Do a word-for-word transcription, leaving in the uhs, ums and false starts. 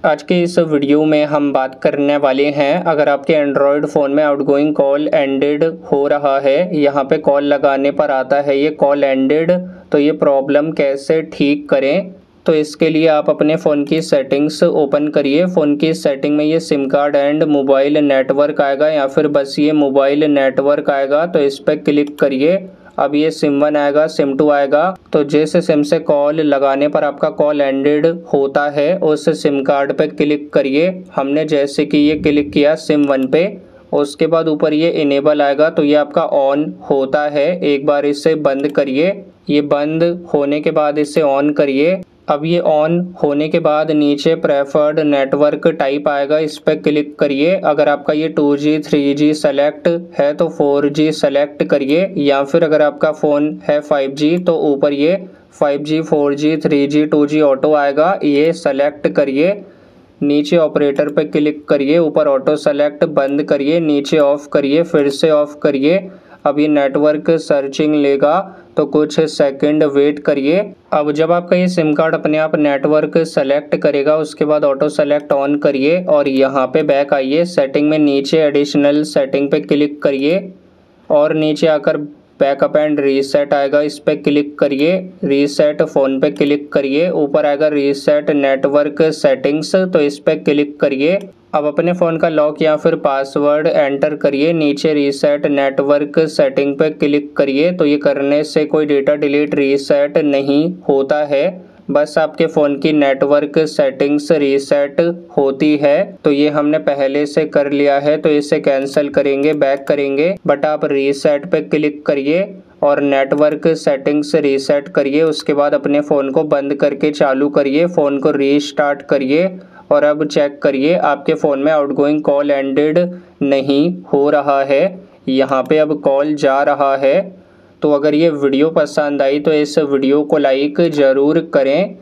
आज के इस वीडियो में हम बात करने वाले हैं, अगर आपके एंड्रॉयड फ़ोन में आउटगोइंग कॉल एंडेड हो रहा है, यहाँ पे कॉल लगाने पर आता है ये कॉल एंडेड, तो ये प्रॉब्लम कैसे ठीक करें। तो इसके लिए आप अपने फ़ोन की सेटिंग्स ओपन करिए। फ़ोन की सेटिंग में ये SIM card and mobile network आएगा या फिर बस ये मोबाइल नेटवर्क आएगा, तो इस पर क्लिक करिए। अब ये सिम वन आएगा, सिम टू आएगा, तो जिस सिम से कॉल लगाने पर आपका कॉल एंडेड होता है उस सिम कार्ड पे क्लिक करिए। हमने जैसे कि ये क्लिक किया सिम वन पे, उसके बाद ऊपर ये इनेबल आएगा, तो ये आपका ऑन होता है। एक बार इसे बंद करिए। ये बंद होने के बाद इसे ऑन करिए। अब ये ऑन होने के बाद नीचे प्रेफर्ड नेटवर्क टाइप आएगा, इस पर क्लिक करिए। अगर आपका ये two G three G select है तो फोर जी सेलेक्ट करिए, या फिर अगर आपका फ़ोन है फाइव जी तो ऊपर ये five G four G three G two G auto आएगा, ये सेलेक्ट करिए। नीचे ऑपरेटर पे क्लिक करिए, ऊपर ऑटो सेलेक्ट बंद करिए, नीचे ऑफ करिए, फिर से ऑफ करिए। अब ये नेटवर्क सर्चिंग लेगा तो कुछ सेकंड वेट करिए। अब जब आपका ये सिम कार्ड अपने आप नेटवर्क सेलेक्ट करेगा उसके बाद ऑटो सेलेक्ट ऑन करिए और यहाँ पे बैक आइए। सेटिंग में नीचे एडिशनल सेटिंग पे क्लिक करिए और नीचे आकर बैकअप एंड रीसेट आएगा, इस पे क्लिक करिए। रीसेट फ़ोन पे क्लिक करिए, ऊपर आएगा रीसेट नेटवर्क सेटिंग्स, तो इस पे क्लिक करिए। अब अपने फ़ोन का लॉक या फिर पासवर्ड एंटर करिए, नीचे रीसेट नेटवर्क सेटिंग पे क्लिक करिए। तो ये करने से कोई डेटा डिलीट रीसेट नहीं होता है, बस आपके फ़ोन की नेटवर्क सेटिंग्स रीसेट होती है। तो ये हमने पहले से कर लिया है, तो इसे कैंसिल करेंगे, बैक करेंगे। बट आप रीसेट पे क्लिक करिए और नेटवर्क सेटिंग्स रीसेट करिए। उसके बाद अपने फ़ोन को बंद करके चालू करिए, फ़ोन को रीस्टार्ट करिए और अब चेक करिए आपके फ़ोन में आउटगोइंग कॉल एंडेड नहीं हो रहा है, यहाँ पे अब कॉल जा रहा है। तो अगर ये वीडियो पसंद आई तो इस वीडियो को लाइक ज़रूर करें।